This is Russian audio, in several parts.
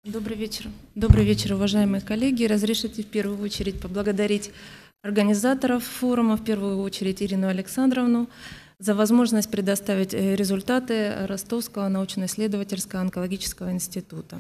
Добрый вечер. Добрый вечер, уважаемые коллеги. Разрешите в первую очередь поблагодарить организаторов форума, в первую очередь Ирину Александровну, за возможность предоставить результаты Ростовского научно-исследовательского онкологического института.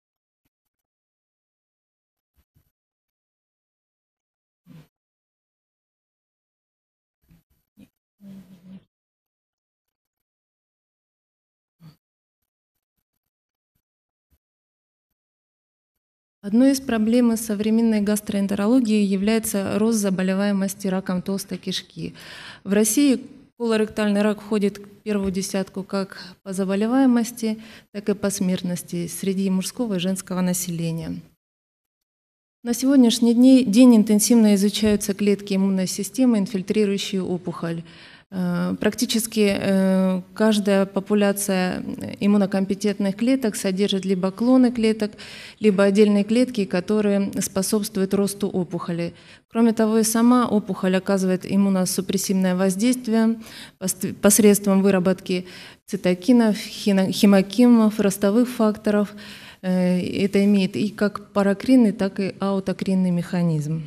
Одной из проблем современной гастроэнтерологии является рост заболеваемости раком толстой кишки. В России колоректальный рак входит в первую десятку как по заболеваемости, так и по смертности среди мужского и женского населения. На сегодняшний день интенсивно изучаются клетки иммунной системы, инфильтрирующие опухоль. Практически каждая популяция иммунокомпетентных клеток содержит либо клоны клеток, либо отдельные клетки, которые способствуют росту опухоли. Кроме того, и сама опухоль оказывает иммуносупрессивное воздействие посредством выработки цитокинов, химокимов, ростовых факторов. Это имеет и как паракринный, так и аутокринный механизм.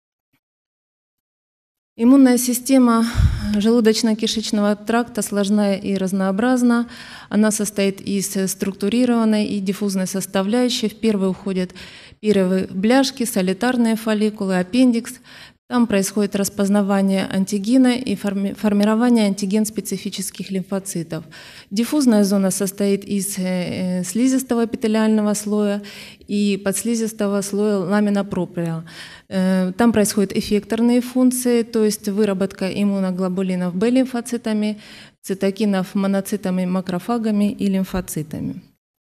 Иммунная система желудочно-кишечного тракта сложная и разнообразна. Она состоит из структурированной и диффузной составляющей. В первую входят пировые бляшки, солитарные фолликулы, аппендикс. Там происходит распознавание антигена и формирование антиген-специфических лимфоцитов. Диффузная зона состоит из слизистого эпителиального слоя и подслизистого слоя ламина проприя. Там происходят эффекторные функции, то есть выработка иммуноглобулинов Б лимфоцитами, цитокинов моноцитами, макрофагами и лимфоцитами.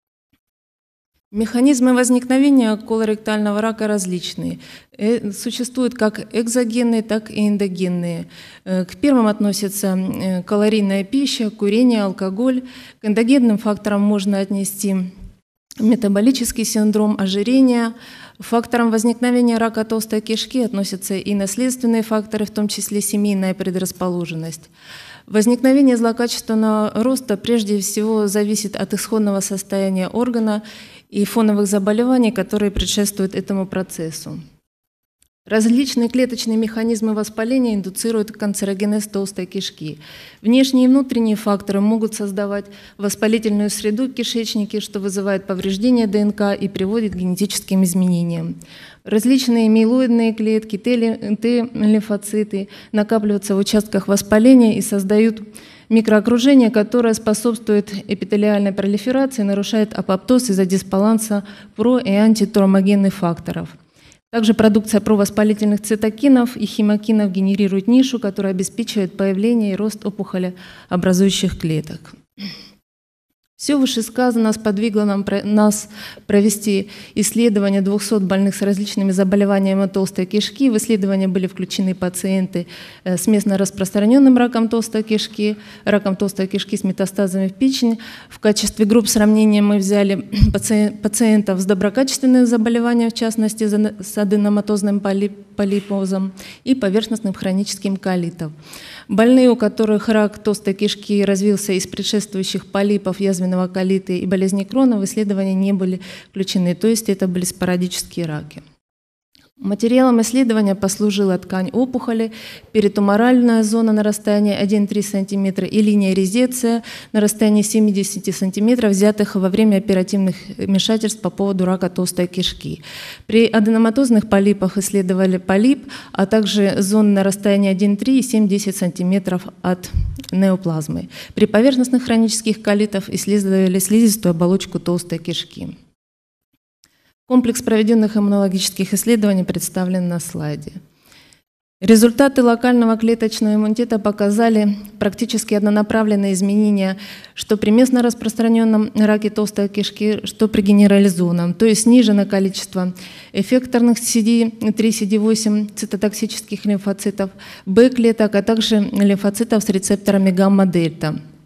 Механизмы возникновения колоректального рака различные. Существуют как экзогенные, так и эндогенные. К первым относятся калорийная пища, курение, алкоголь. К эндогенным факторам можно отнести метаболический синдром, ожирение. Факторам возникновения рака толстой кишки относятся и наследственные факторы, в том числе семейная предрасположенность. Возникновение злокачественного роста прежде всего зависит от исходного состояния органа и фоновых заболеваний, которые предшествуют этому процессу. Различные клеточные механизмы воспаления индуцируют канцерогенез толстой кишки. Внешние и внутренние факторы могут создавать воспалительную среду в кишечнике, что вызывает повреждение ДНК и приводит к генетическим изменениям. Различные миелоидные клетки, Т-лимфоциты накапливаются в участках воспаления и создают микроокружение, которое способствует эпителиальной пролиферации, нарушает апоптоз из-за дисбаланса про- и антитромогенных факторов. Также продукция провоспалительных цитокинов и химокинов генерирует нишу, которая обеспечивает появление и рост опухолеобразующих клеток. Все вышесказанное сподвигло нас провести исследование 200 больных с различными заболеваниями толстой кишки. В исследование были включены пациенты с местно распространенным раком толстой кишки с метастазами в печень. В качестве групп сравнения мы взяли пациентов с доброкачественным заболеванием, в частности с аденоматозным полипозом и поверхностным хроническим колитом. Больные, у которых рак толстой кишки развился из предшествующих полипов, язвенного колита и болезни Крона, в исследования не были включены, то есть это были спорадические раки. Материалом исследования послужила ткань опухоли, перитуморальная зона на расстоянии 1,3 см и линия резекция на расстоянии 70 см, взятых во время оперативных вмешательств по поводу рака толстой кишки. При аденоматозных полипах исследовали полип, а также зоны на расстоянии 1,3 и 7-10 см от неоплазмы. При поверхностных хронических колитах исследовали слизистую оболочку толстой кишки. Комплекс проведенных иммунологических исследований представлен на слайде. Результаты локального клеточного иммунитета показали практически однонаправленные изменения, что при местно распространенном раке толстой кишки, что при генерализованном, то есть снижено количество эффекторных CD3, CD8 цитотоксических лимфоцитов, Б-клеток, а также лимфоцитов с рецепторами гамма-дельта.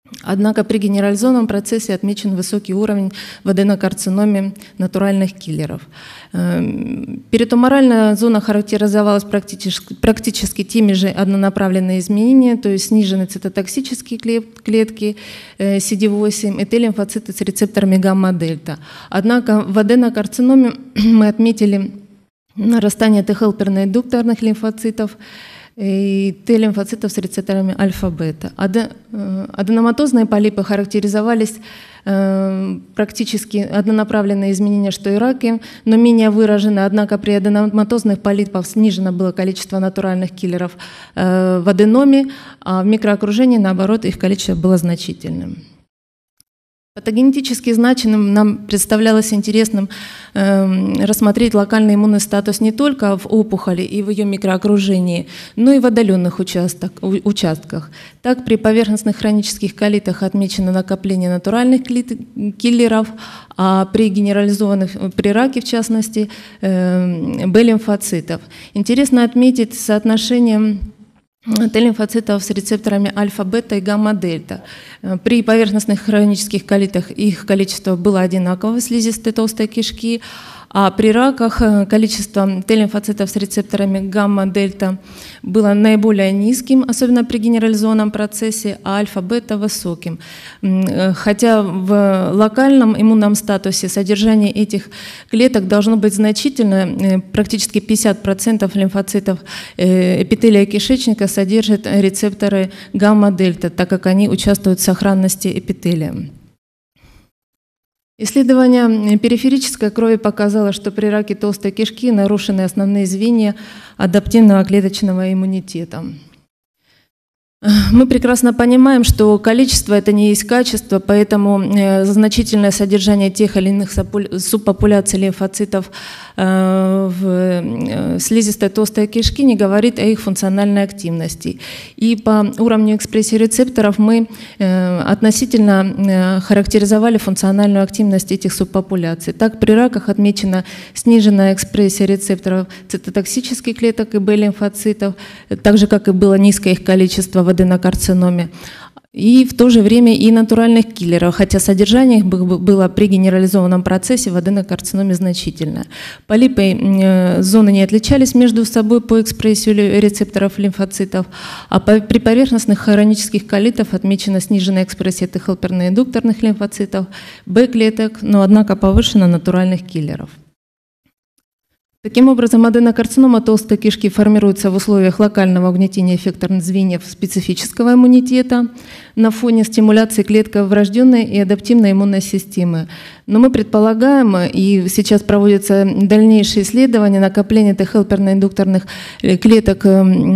Однако при генерализованном процессе отмечен высокий уровень в аденокарциноме натуральных киллеров. Перитуморальная зона характеризовалась практически теми же однонаправленными изменениями, то есть снижены цитотоксические клетки CD8 и Т-лимфоциты с рецепторами гамма-дельта. Однако в аденокарциноме мы отметили нарастание Т-хелперно-индукторных лимфоцитов и Т-лимфоцитов с рецепторами альфа-бета. Аденоматозные полипы характеризовались практически однонаправленные изменения, что и раки, но менее выражены. Однако при аденоматозных полипах снижено было количество натуральных киллеров в аденоме, а в микроокружении, наоборот, их количество было значительным. Патогенетически значимым нам представлялось интересным рассмотреть локальный иммунный статус не только в опухоли и в ее микроокружении, но и в отдаленных участках. Так, при поверхностных хронических колитах отмечено накопление натуральных киллеров, а при генерализованных, при раке в частности, Б-лимфоцитов. Интересно отметить соотношение Т-лимфоцитов с рецепторами альфа-бета и гамма-дельта. При поверхностных хронических колитах их количество было одинаково в слизистой толстой кишки, а при раках количество Т-лимфоцитов с рецепторами гамма-дельта было наиболее низким, особенно при генерализованном процессе, а альфа-бета высоким. Хотя в локальном иммунном статусе содержание этих клеток должно быть значительно, практически 50% лимфоцитов эпителия кишечника содержат рецепторы гамма-дельта, так как они участвуют в сохранности эпителия. Исследование периферической крови показало, что при раке толстой кишки нарушены основные звенья адаптивного клеточного иммунитета. Мы прекрасно понимаем, что количество – это не есть качество, поэтому значительное содержание тех или иных субпопуляций лимфоцитов в слизистой толстой кишки не говорит о их функциональной активности. И по уровню экспрессии рецепторов мы относительно характеризовали функциональную активность этих субпопуляций. Так, при раках отмечена сниженная экспрессия рецепторов цитотоксических клеток и Б-лимфоцитов, так же, как и было низкое их количество в аденокарциноме. И в то же время и натуральных киллеров, хотя содержание их было при генерализованном процессе в аденокарциноме значительное. Полипы зоны не отличались между собой по экспрессии рецепторов лимфоцитов, а при поверхностных хронических колитах отмечена сниженная экспрессия Т-хелперно-индукторных лимфоцитов, Б-клеток, но однако повышена натуральных киллеров. Таким образом, аденокарцинома толстой кишки формируется в условиях локального угнетения эффекторных звеньев специфического иммунитета на фоне стимуляции клеток врожденной и адаптивной иммунной системы. Но мы предполагаем, и сейчас проводятся дальнейшие исследования накопления Т-хелперно-индукторных клеток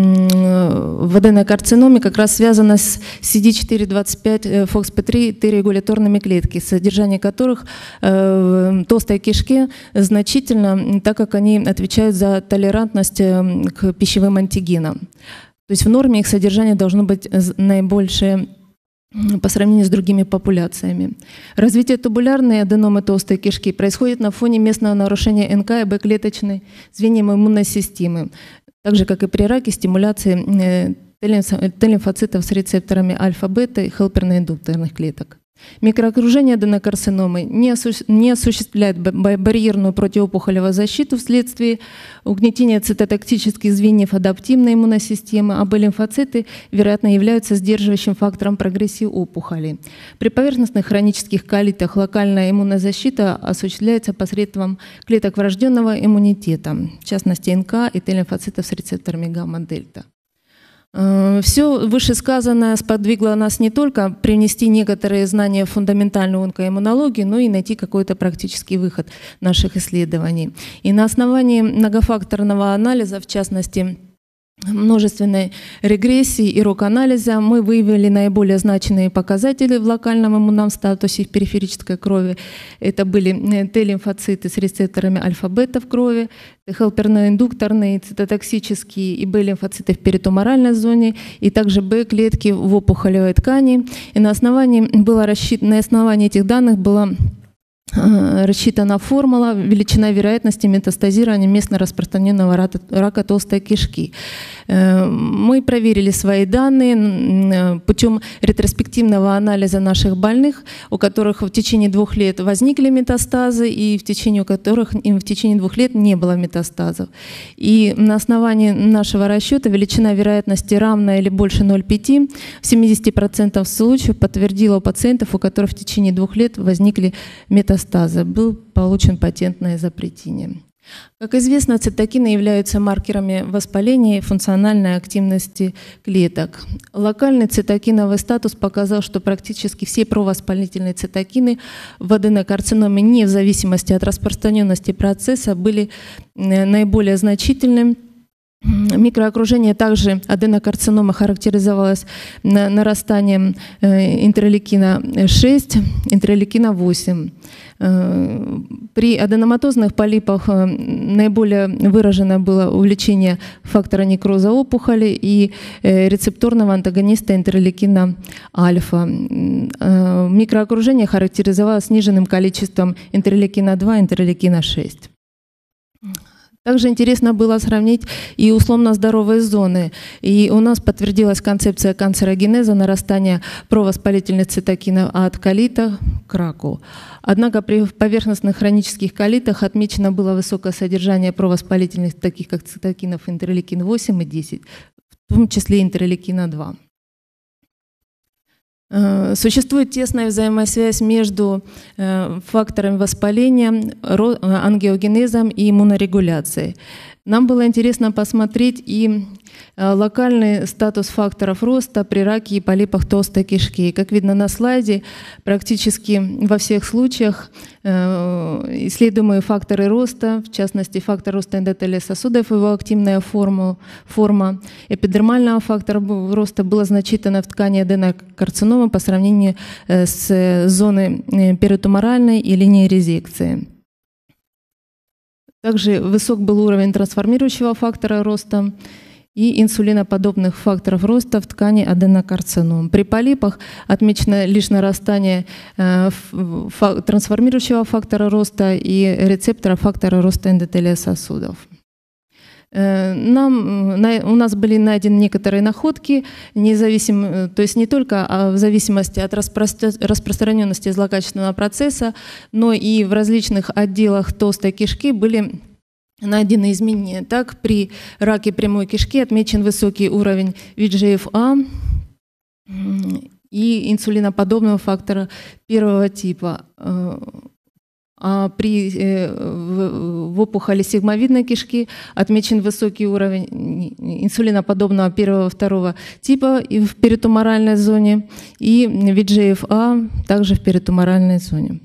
в аденокарциноме как раз связано с CD425 FOXP3 Т-регуляторными клетками, содержание которых в толстой кишке значительно, так как они отвечают за толерантность к пищевым антигенам. То есть в норме их содержание должно быть наибольшее по сравнению с другими популяциями. Развитие тубулярной аденомы толстой кишки происходит на фоне местного нарушения НК и Б-клеточной звеньям иммунной системы, так же, как и при раке, стимуляции Т-лимфоцитов с рецепторами альфа-бета и хелперно-индукторных клеток. Микроокружение аденокарциномы не осуществляет барьерную противоопухолевую защиту вследствие угнетения цитотоксических звеньев адаптивной иммунной системы, а Б-лимфоциты, вероятно, являются сдерживающим фактором прогрессии опухоли. При поверхностных хронических колитах локальная иммунная защита осуществляется посредством клеток врожденного иммунитета, в частности НК и Т-лимфоцитов с рецепторами гамма-дельта. Все вышесказанное сподвигло нас не только привнести некоторые знания в фундаментальную онкоиммунологию, но и найти какой-то практический выход наших исследований. И на основании многофакторного анализа, в частности, множественной регрессии и рок-анализа, мы выявили наиболее значимые показатели в локальном иммунном статусе в периферической крови. Это были Т-лимфоциты с рецепторами альфа-бета в крови, Т-хелперно-индукторные, цитотоксические и Б-лимфоциты в перитуморальной зоне, и также Б-клетки в опухолевой ткани. И на основании этих данных было рассчитана формула величина вероятности метастазирования местно распространенного рака толстой кишки. Мы проверили свои данные путем ретроспективного анализа наших больных, у которых в течение 2 лет возникли метастазы и в течение которых им в течение 2 лет не было метастазов. И на основании нашего расчета величина вероятности равна или больше 0,5 в 70% случаев подтвердила у пациентов, у которых в течение 2 лет возникли метастазы. Был получен патентное изобретение. Как известно, цитокины являются маркерами воспаления и функциональной активности клеток. Локальный цитокиновый статус показал, что практически все провоспалительные цитокины в аденокарциноме, не в зависимости от распространенности процесса, были наиболее значительными. Микроокружение также аденокарцинома характеризовалось нарастанием интерлейкина 6, интерлейкина 8. При аденоматозных полипах наиболее выражено было увеличение фактора некроза опухоли и рецепторного антагониста интерлейкина альфа. Микроокружение характеризовалось сниженным количеством интерлейкина 2 и интерлейкина 6. Также интересно было сравнить и условно-здоровые зоны. И у нас подтвердилась концепция канцерогенеза, нарастания провоспалительных цитокинов от колита к раку. Однако при поверхностных хронических колитах отмечено было высокое содержание провоспалительных, таких как цитокинов интерлейкин 8 и 10, в том числе интерлейкина 2. Существует тесная взаимосвязь между факторами воспаления, ангиогенезом и иммунорегуляцией. Нам было интересно посмотреть и локальный статус факторов роста при раке и полипах толстой кишки. Как видно на слайде, практически во всех случаях исследуемые факторы роста, в частности фактор роста эндотелия сосудов, его активная форма эпидермального фактора роста была значительна в ткани аденокарцинома по сравнению с зоной перитуморальной и линией резекции. Также высок был уровень трансформирующего фактора роста и инсулиноподобных факторов роста в ткани аденокарцином. При полипах отмечено лишь нарастание трансформирующего фактора роста и рецептора фактора роста эндотелия сосудов. У нас были найдены некоторые находки, то есть не только в зависимости от распространенности злокачественного процесса, но и в различных отделах толстой кишки были найдены изменения. Так, при раке прямой кишки отмечен высокий уровень VEGF-А и инсулиноподобного фактора первого типа. А в опухоли сигмовидной кишки отмечен высокий уровень инсулиноподобного первого-второго типа и в перитуморальной зоне, и VEGF-А также в перитуморальной зоне.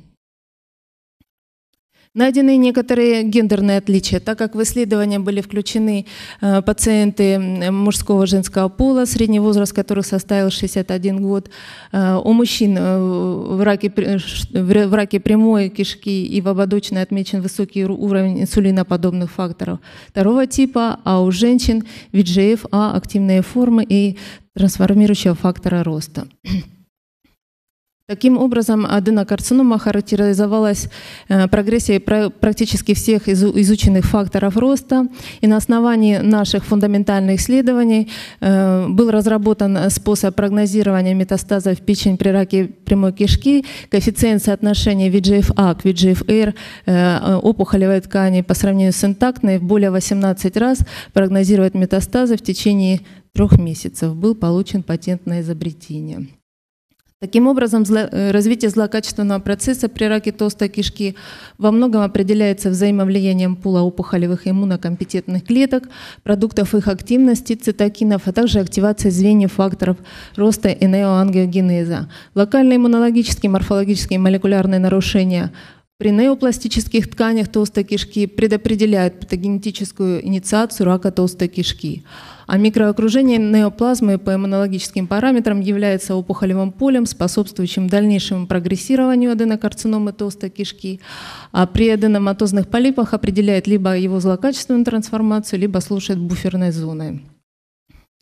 Найдены некоторые гендерные отличия, так как в исследования были включены пациенты мужского и женского пола, средний возраст которых составил 61 год. У мужчин в раке прямой кишки и в ободочной отмечен высокий уровень инсулиноподобных факторов второго типа, а у женщин VEGF-А активные формы и трансформирующего фактора роста. Таким образом, аденокарцинома характеризовалась прогрессией практически всех изученных факторов роста, и на основании наших фундаментальных исследований был разработан способ прогнозирования метастазов в печень при раке прямой кишки, коэффициент соотношения VEGF-А к VEGF-R опухолевой ткани по сравнению с интактной в более 18 раз прогнозировать метастазы в течение 3 месяцев. Был получен патентное изобретение. Таким образом, развитие злокачественного процесса при раке толстой кишки во многом определяется взаимовлиянием пула опухолевых и иммунокомпетентных клеток, продуктов их активности, цитокинов, а также активации звеньев факторов роста и неоангиогенеза. Локальные иммунологические, морфологические и молекулярные нарушения при неопластических тканях толстой кишки предопределяют патогенетическую инициацию рака толстой кишки. А микроокружение неоплазмы по иммунологическим параметрам является опухолевым полем, способствующим дальнейшему прогрессированию аденокарциномы толстой кишки, а при аденоматозных полипах определяет либо его злокачественную трансформацию, либо служит буферной зоной.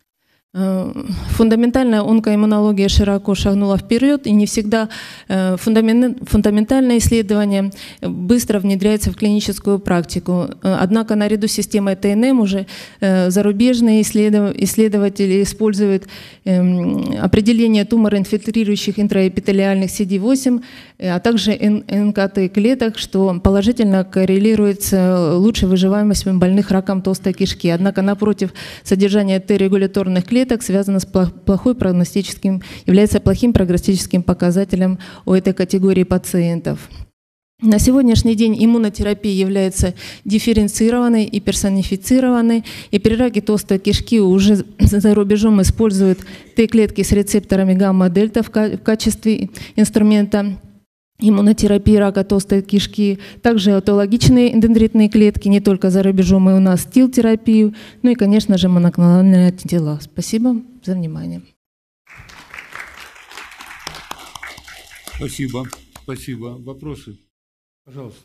Фундаментальная онкоиммунология широко шагнула вперед, и не всегда фундаментальное исследование быстро внедряется в клиническую практику. Однако наряду с системой ТНМ уже зарубежные исследователи используют определение тумороинфильтрирующих интраэпителиальных CD8, а также НКТ клеток, что положительно коррелирует с лучшей выживаемостью больных раком толстой кишки. Однако, напротив, содержание Т-регуляторных клеток связано с является плохим прогностическим показателем у этой категории пациентов. На сегодняшний день иммунотерапия является дифференцированной и персонифицированной, и при раке толстой кишки уже за рубежом используют Т-клетки с рецепторами гамма-дельта в качестве инструмента иммунотерапии рака толстой кишки, также аутологичные дендритные клетки, не только за рубежом, и у нас ТИЛ-терапию, ну и, конечно же, моноклональные антитела. Спасибо за внимание. Спасибо. Спасибо. Вопросы? Пожалуйста.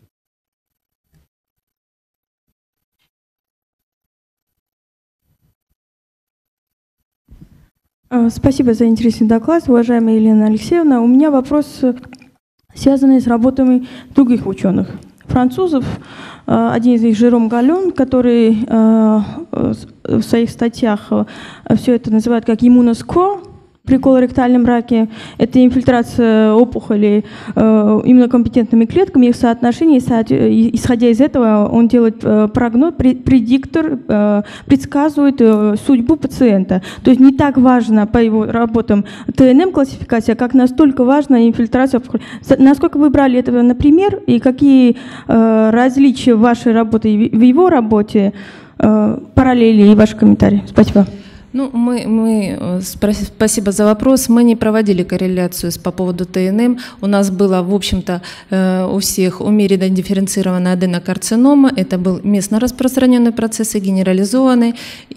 Спасибо за интересный доклад, уважаемая Елена Алексеевна. У меня вопрос, связанный с работами других ученых. Французов, один из них Жером Галлен, который в своих статьях все это называет как иммуноскор при колоректальном раке. Это инфильтрация опухолей иммунокомпетентными клетками, их соотношение, исходя из этого он делает прогноз, предиктор, предсказывает судьбу пациента. То есть не так важно по его работам ТНМ-классификация, как настолько важна инфильтрация опухолей. Насколько вы брали это на пример и какие различия в вашей работе и в его работе, параллели и ваши комментарии? Спасибо. Ну, спасибо за вопрос. Мы не проводили корреляцию по поводу ТНМ. У нас было, в общем-то, у всех умеренно дифференцированная аденокарцинома. Это был местно распространенный процесс и генерализованный.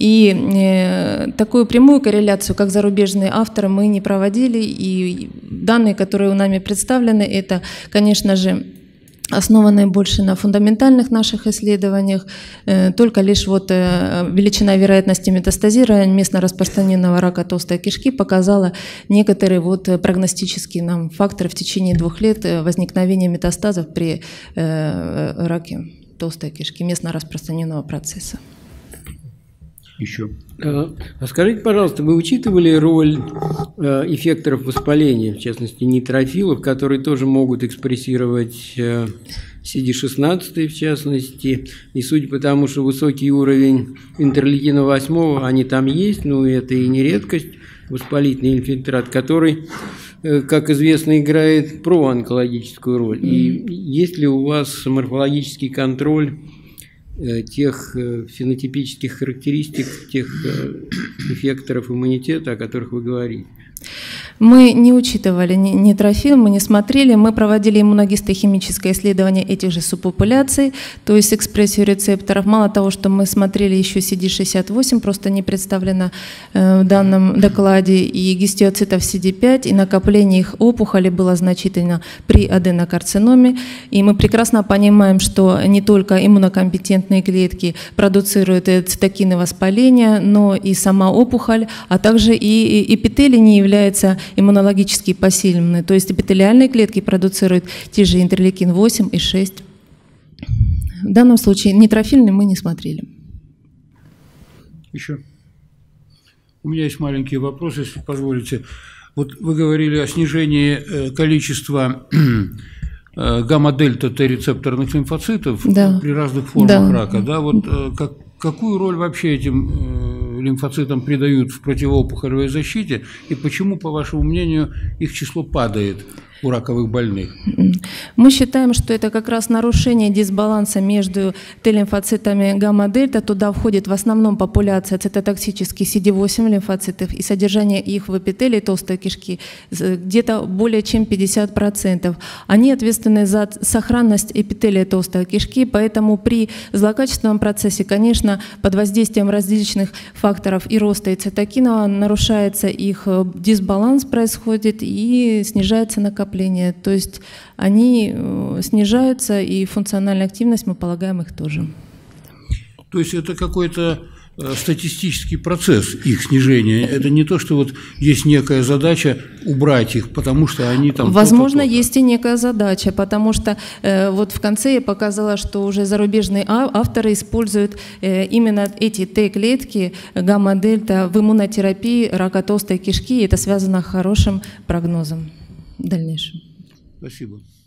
И такую прямую корреляцию, как зарубежные авторы, мы не проводили. И данные, которые у нами представлены, это, конечно же, основанные больше на фундаментальных наших исследованиях, только лишь вот величина вероятности метастазирования местно распространенного рака толстой кишки показала некоторые вот прогностические нам факторы в течение 2 лет возникновения метастазов при раке толстой кишки местно распространенного процесса. Еще. А скажите, пожалуйста, вы учитывали роль эффекторов воспаления, в частности нейтрофилов, которые тоже могут экспрессировать CD16 в частности, и судя по тому, что высокий уровень интерлейкина 8, они там есть, но это и не редкость, воспалительный инфильтрат, который, как известно, играет проонкологическую роль. И есть ли у вас морфологический контроль тех фенотипических характеристик, тех эффекторов иммунитета, о которых вы говорите? Мы не учитывали нейтрофил, мы не смотрели, мы проводили иммуногистохимическое исследование этих же субпопуляций, то есть экспрессию рецепторов. Мало того, что мы смотрели еще CD68, просто не представлено в данном докладе, и гистиоцитов CD5, и накопление их опухоли было значительно при аденокарциноме. И мы прекрасно понимаем, что не только иммунокомпетентные клетки продуцируют цитокины воспаления, но и сама опухоль, а также и эпителий не является иммунологически пассивны, то есть эпителиальные клетки продуцируют те же интерлейкин 8 и 6. В данном случае нейтрофильный мы не смотрели. Еще. У меня есть маленький вопрос, если позволите. Вот вы говорили о снижении количества гамма-дельта Т-рецепторных лимфоцитов при разных формах рака. Да? Вот какую роль вообще этим лимфоцитам придают в противоопухолевой защите, и почему, по вашему мнению, их число падает у раковых больных? Мы считаем, что это как раз нарушение дисбаланса между Т-лимфоцитами гамма-дельта. Туда входит в основном популяция цитотоксических CD8 лимфоцитов, и содержание их в эпителии толстой кишки где-то более чем 50%. Они ответственны за сохранность эпителия толстой кишки, поэтому при злокачественном процессе, конечно, под воздействием различных факторов и роста и цитокинов нарушается их дисбаланс, происходит и снижается накопление. То есть они снижаются, и функциональная активность, мы полагаем, их тоже. То есть это какой-то статистический процесс их снижения. Это не то, что вот есть некая задача убрать их, потому что они там... Возможно, есть и некая задача, потому что вот в конце я показала, что уже зарубежные авторы используют именно эти Т-клетки гамма-дельта в иммунотерапии рака толстой кишки, и это связано с хорошим прогнозом в дальнейшем. Спасибо.